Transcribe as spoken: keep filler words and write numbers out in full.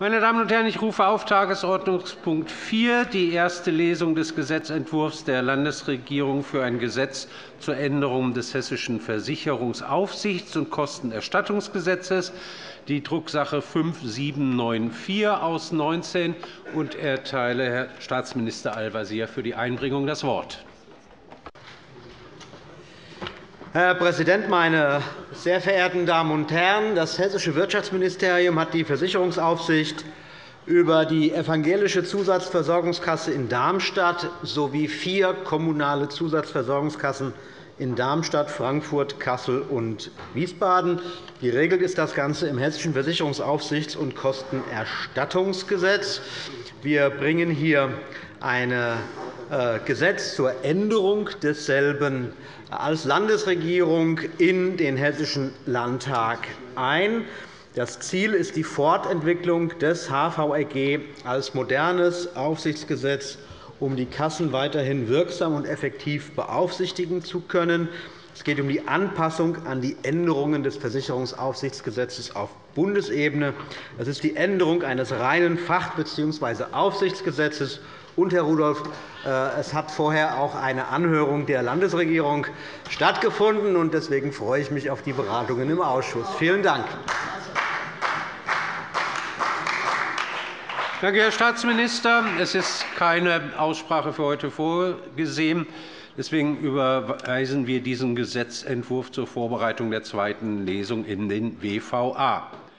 Meine Damen und Herren, ich rufe auf Tagesordnungspunkt vier, die erste Lesung des Gesetzentwurfs der Landesregierung für ein Gesetz zur Änderung des Hessischen Versicherungsaufsichts- und Kostenerstattungsgesetzes, die Drucksache fünf sieben neun vier aus neunzehn, und erteile Herrn Staatsminister Al-Wazir für die Einbringung das Wort. Herr Präsident, meine sehr verehrten Damen und Herren! Das Hessische Wirtschaftsministerium hat die Versicherungsaufsicht über die Evangelische Zusatzversorgungskasse in Darmstadt sowie vier kommunale Zusatzversorgungskassen in Darmstadt, Frankfurt, Kassel und Wiesbaden. Geregelt ist das Ganze im Hessischen Versicherungsaufsichts- und Kostenerstattungsgesetz. Wir bringen hier ein Gesetz zur Änderung desselben als Landesregierung in den Hessischen Landtag ein. Das Ziel ist die Fortentwicklung des H V R G als modernes Aufsichtsgesetz, um die Kassen weiterhin wirksam und effektiv beaufsichtigen zu können. Es geht um die Anpassung an die Änderungen des Versicherungsaufsichtsgesetzes auf Bundesebene. Das ist die Änderung eines reinen Fach- bzw. Aufsichtsgesetzes. Und, Herr Rudolph, es hat vorher auch eine Anhörung der Landesregierung stattgefunden. Deswegen freue ich mich auf die Beratungen im Ausschuss. Vielen Dank. Danke, Herr Staatsminister. Es ist keine Aussprache für heute vorgesehen. Deswegen überweisen wir diesen Gesetzentwurf zur Vorbereitung der zweiten Lesung in den W V A.